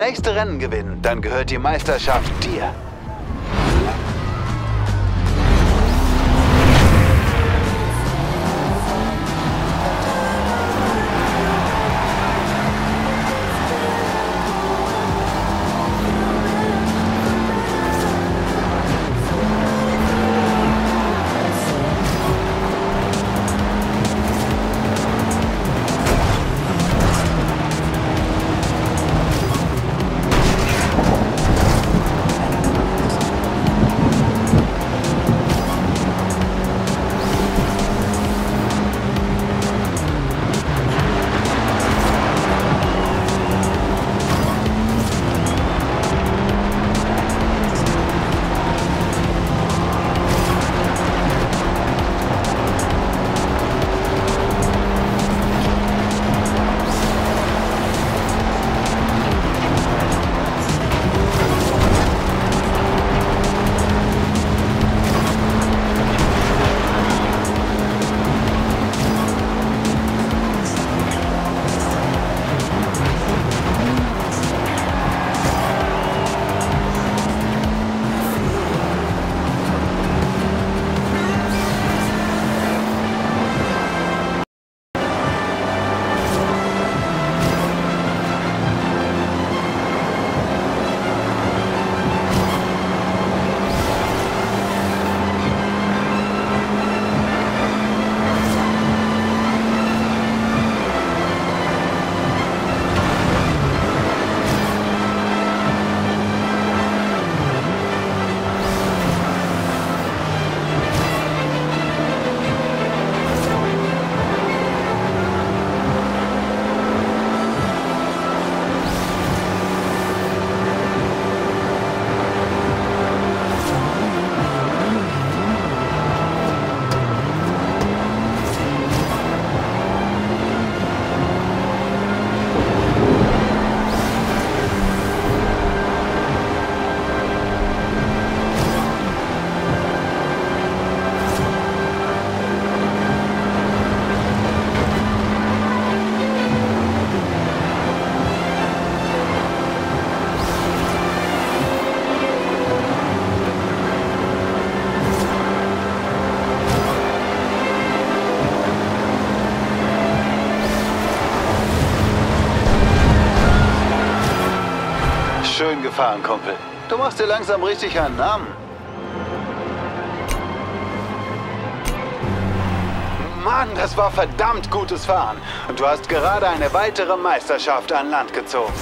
nächste Rennen gewinnen, dann gehört die Meisterschaft dir. Schön gefahren, Kumpel. Du machst dir langsam richtig einen Namen. Mann, das war verdammt gutes Fahren. Und du hast gerade eine weitere Meisterschaft an Land gezogen.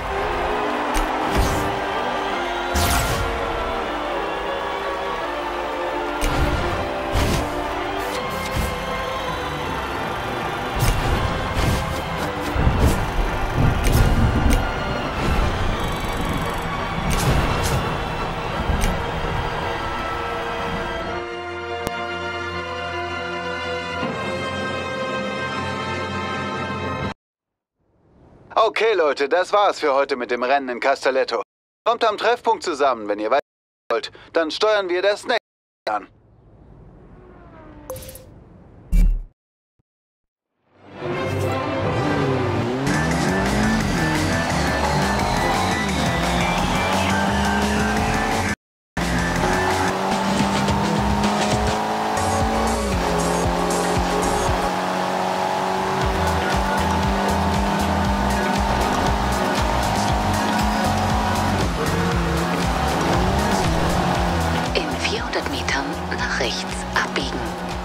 Okay, Leute, das war's für heute mit dem Rennen in Castelletto. Kommt am Treffpunkt zusammen, wenn ihr weiter wollt. Dann steuern wir das nächste an. Rechts abbiegen.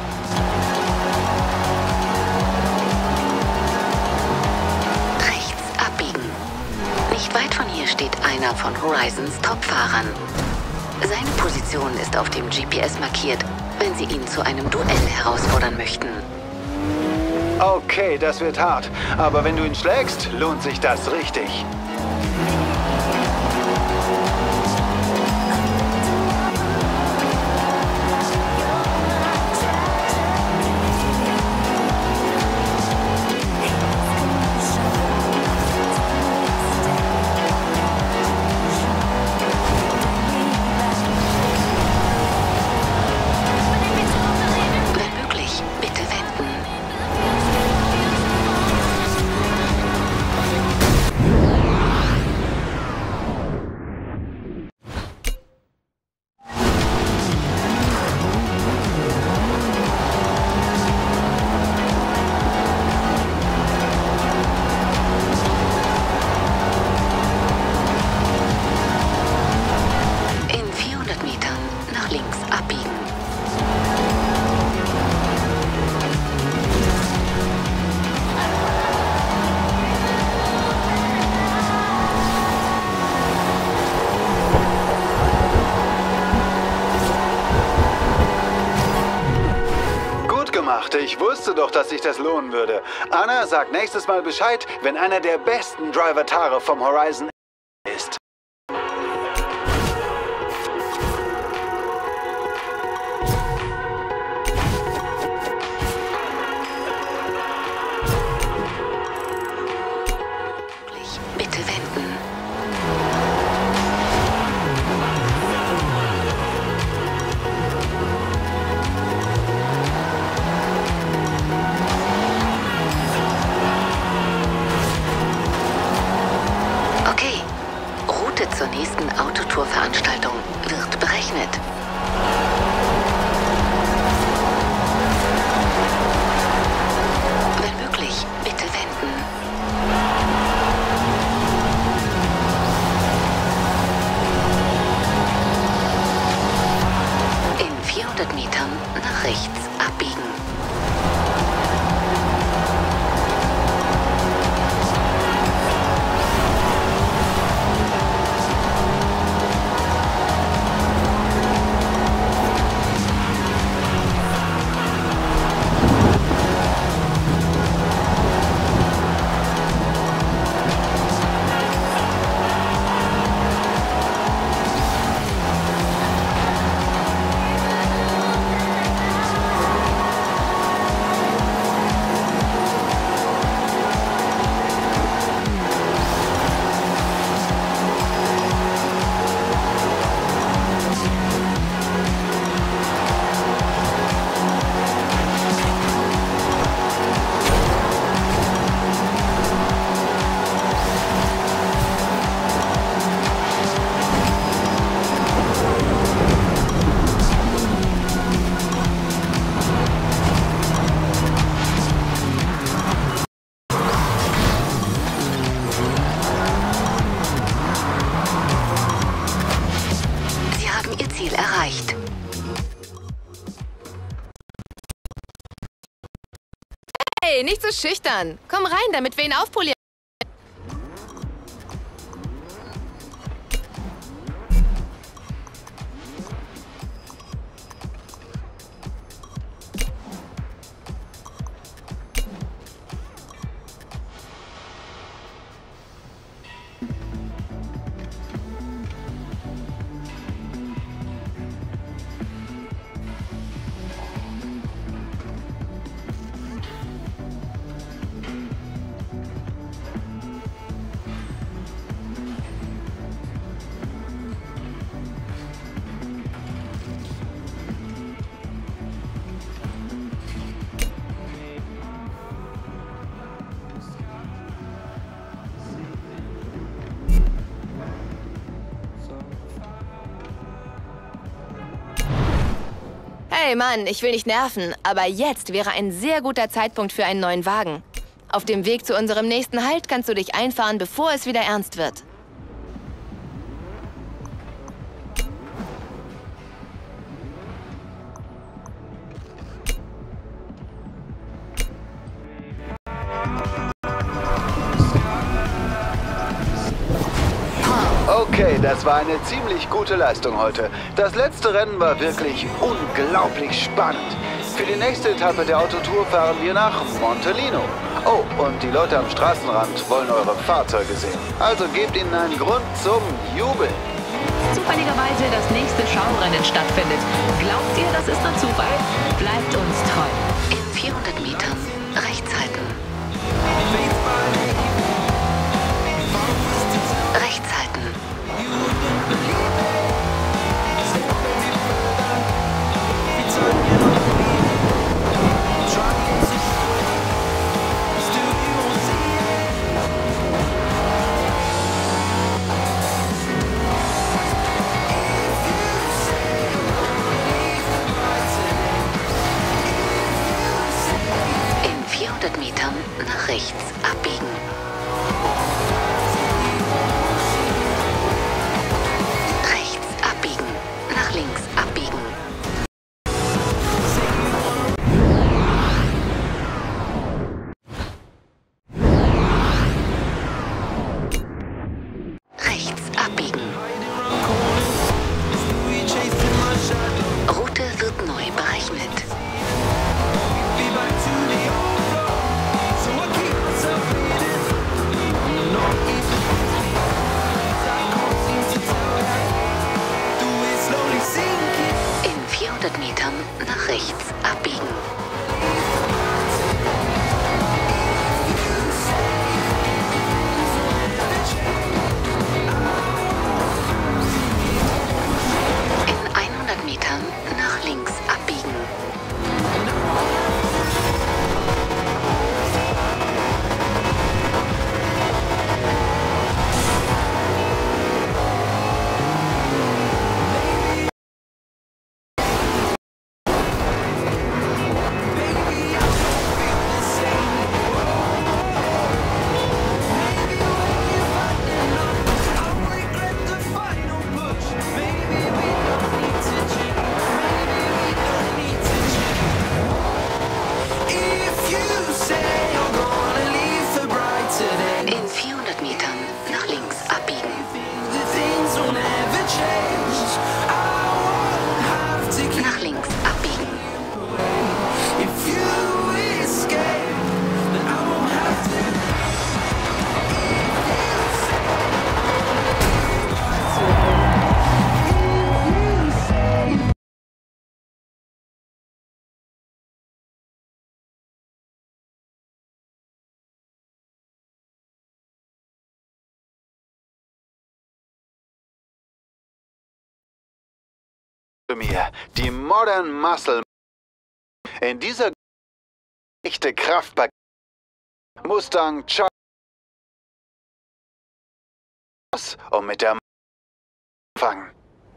Rechts abbiegen. Nicht weit von hier steht einer von Horizons Top-Fahrern. Seine Position ist auf dem GPS markiert, wenn Sie ihn zu einem Duell herausfordern möchten. Okay, das wird hart. Aber wenn du ihn schlägst, lohnt sich das richtig. Ich wusste doch, dass sich das lohnen würde. Anna, sag nächstes Mal Bescheid, wenn einer der besten Driver-Tare vom Horizon ist. Bitte wenden. Okay. Route zur nächsten Autotour-Veranstaltung wird berechnet. Wenn möglich, bitte wenden. In 400 Metern nach rechts abbiegen. Erreicht. Hey, nicht so schüchtern. Komm rein, damit wir ihn aufpolieren. Hey Mann, ich will nicht nerven, aber jetzt wäre ein sehr guter Zeitpunkt für einen neuen Wagen. Auf dem Weg zu unserem nächsten Halt kannst du dich einfahren, bevor es wieder ernst wird. Okay, das war eine ziemlich gute Leistung heute. Das letzte Rennen war wirklich unglaublich spannend. Für die nächste Etappe der Autotour fahren wir nach Montelino. Oh, und die Leute am Straßenrand wollen eure Fahrzeuge sehen. Also gebt ihnen einen Grund zum Jubeln. Zufälligerweise das nächste Schaurennen stattfindet. Glaubt ihr, das ist nur Zufall? Bleibt uns treu. In 400 Metern rechts halten. Rechts halten. In 400 Metern nach rechts mir, die Modern Muscle. In dieser echte Kraftpaket Mustang Chuck, um mit der anfangen.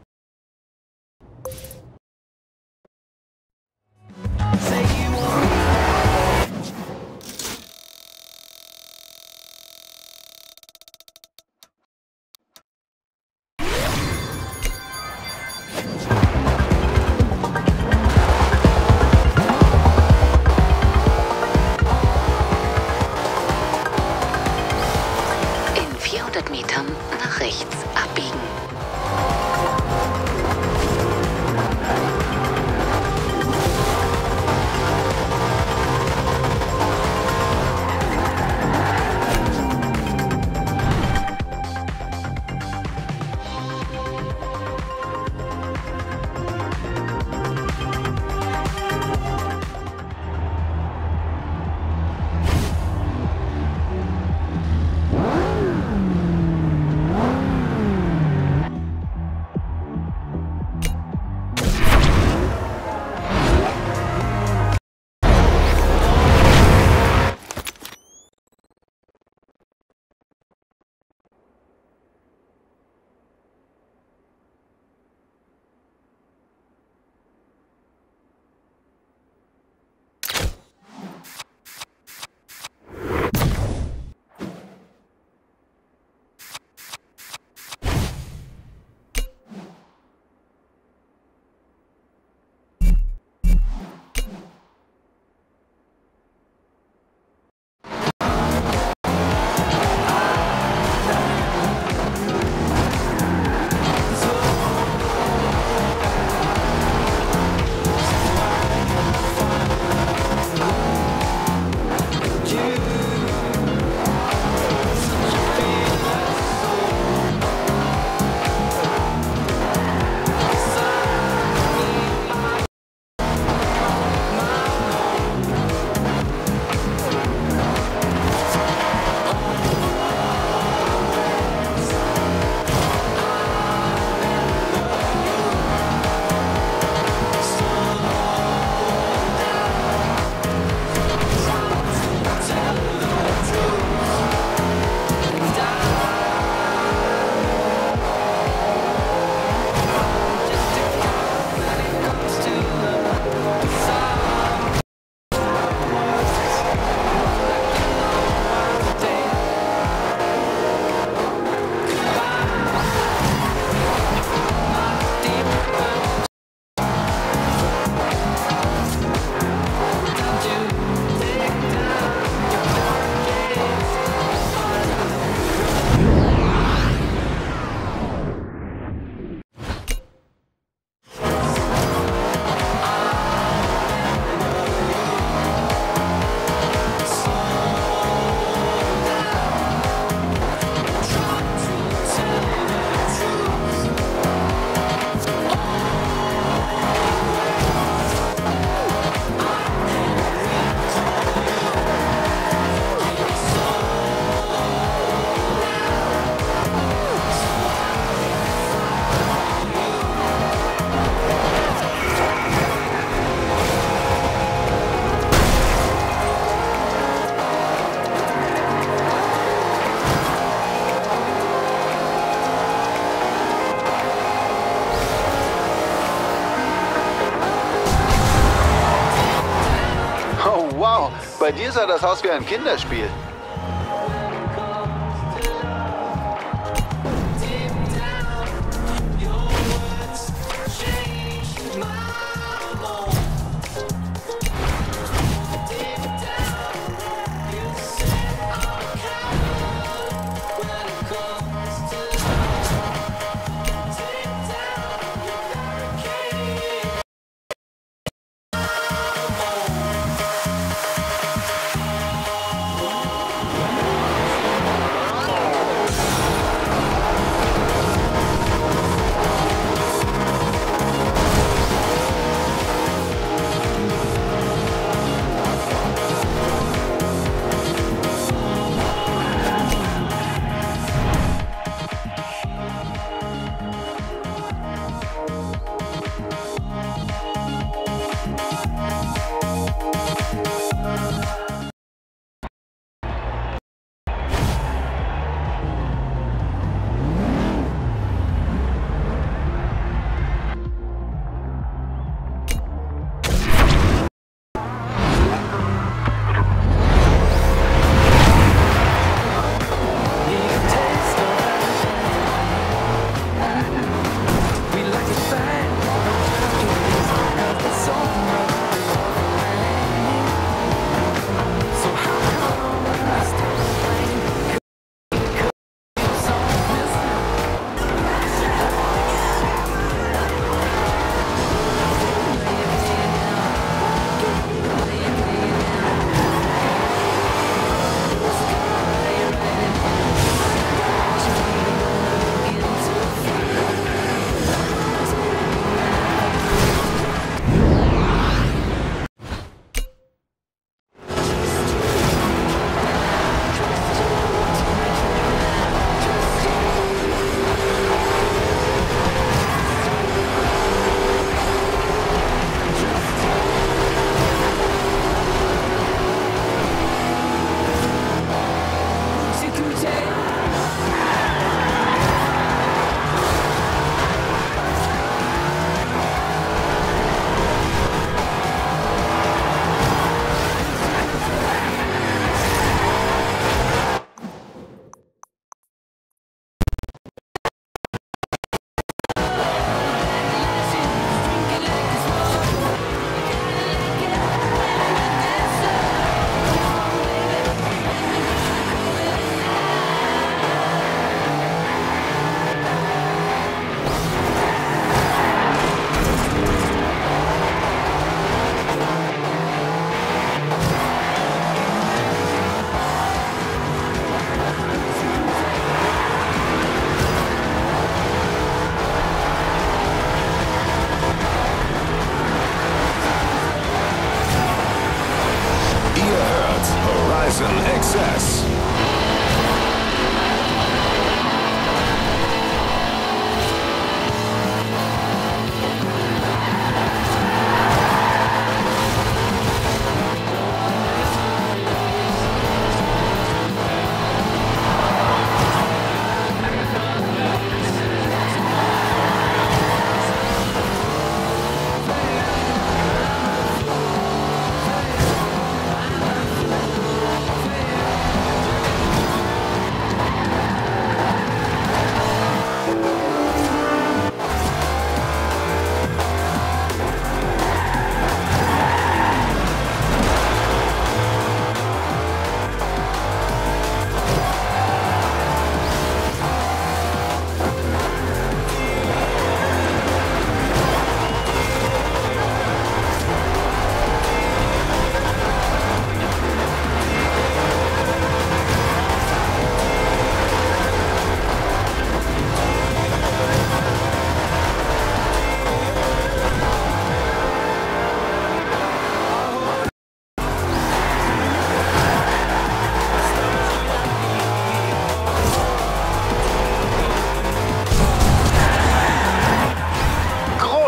In 400 Metern nach rechts abbiegen. Bei dir sah das aus wie ein Kinderspiel.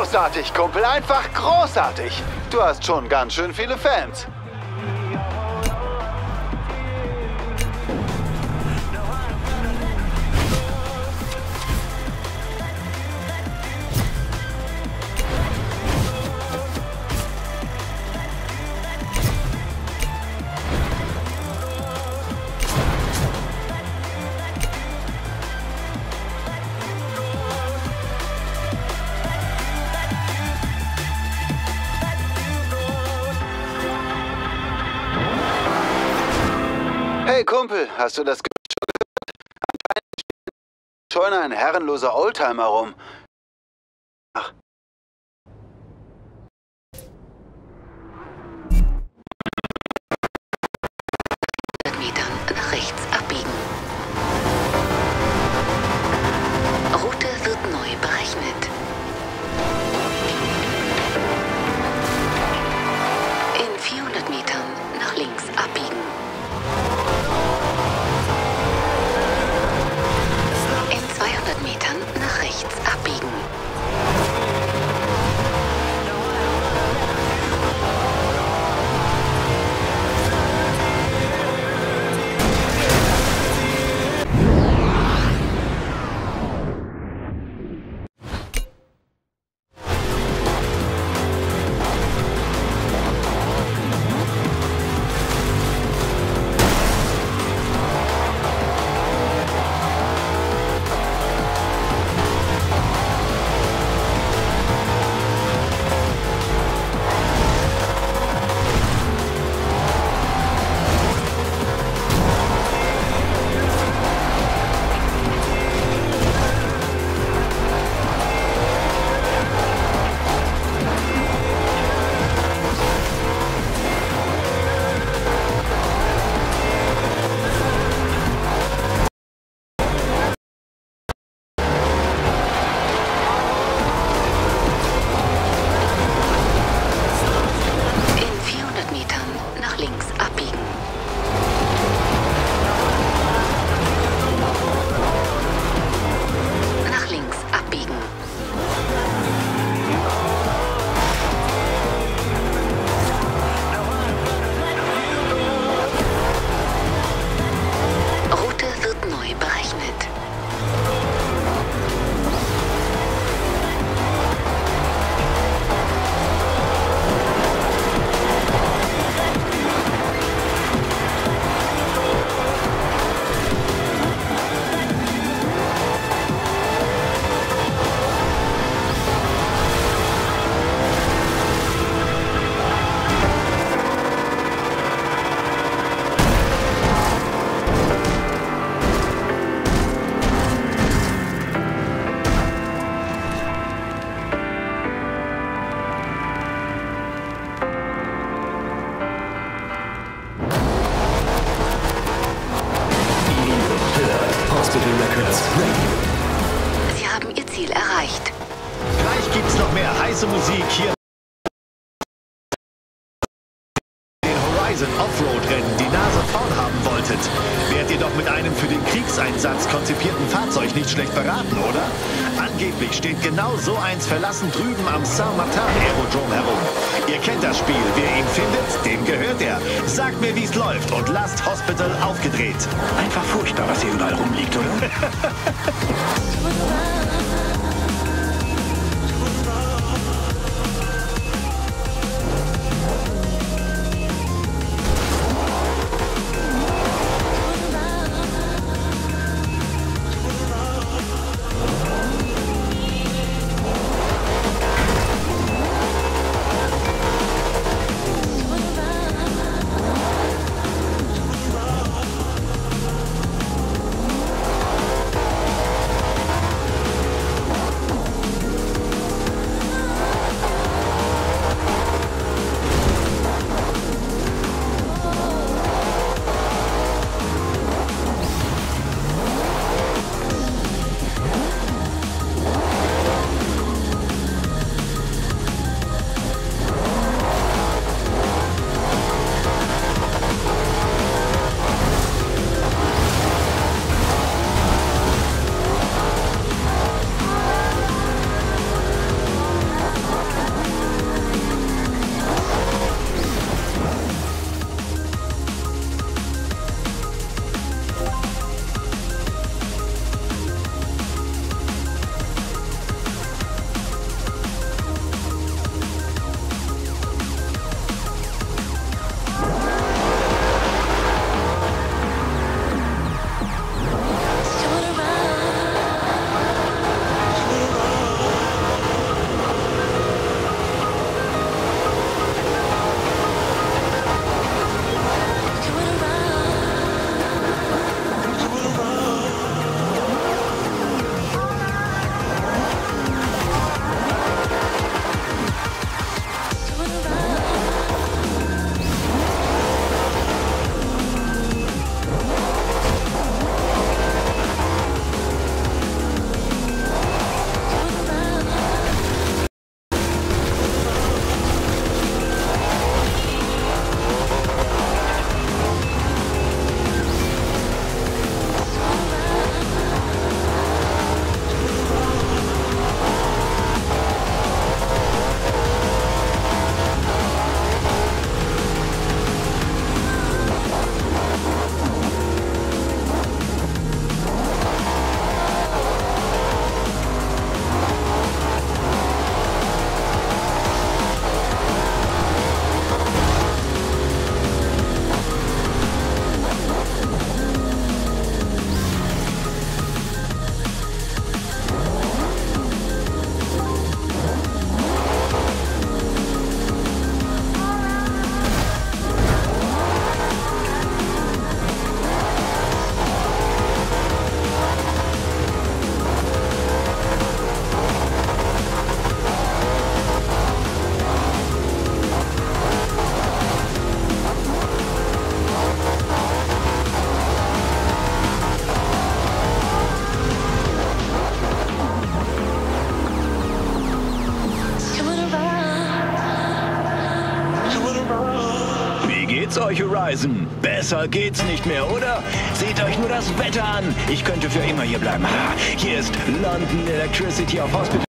Großartig, Kumpel, einfach großartig. Du hast schon ganz schön viele Fans. Hey Kumpel, hast du das gehört? Anscheinend steht in der Scheune ein herrenloser Oldtimer rum. Ach. Metern nach rechts abbiegen. Route wird neu berechnet. In 400 Metern nach links abbiegen. In 200 Metern nach rechts abbiegen. Sie haben Ihr Ziel erreicht. Gleich gibt's noch mehr heiße Musik hier. Den Horizon Offroad-Rennen die Nase vorn haben wolltet, wärt ihr doch mit einem für den Kriegseinsatz konzipierten Fahrzeug nicht schlecht beraten, oder? Angeblich steht genau so eins verlassen drüben am Saint-Martin-Aerodrom herum. Ihr kennt das Spiel. Wer ihn findet, dem gehört er. Sagt mir, wie's läuft und lasst Hospital aufgedreht. Einfach furchtbar, was hier überall rumliegt, oder? geht's euch, Horizon? Besser geht's nicht mehr, oder? Seht euch nur das Wetter an. Ich könnte für immer hier bleiben. Hier ist London Electricity auf Hospital.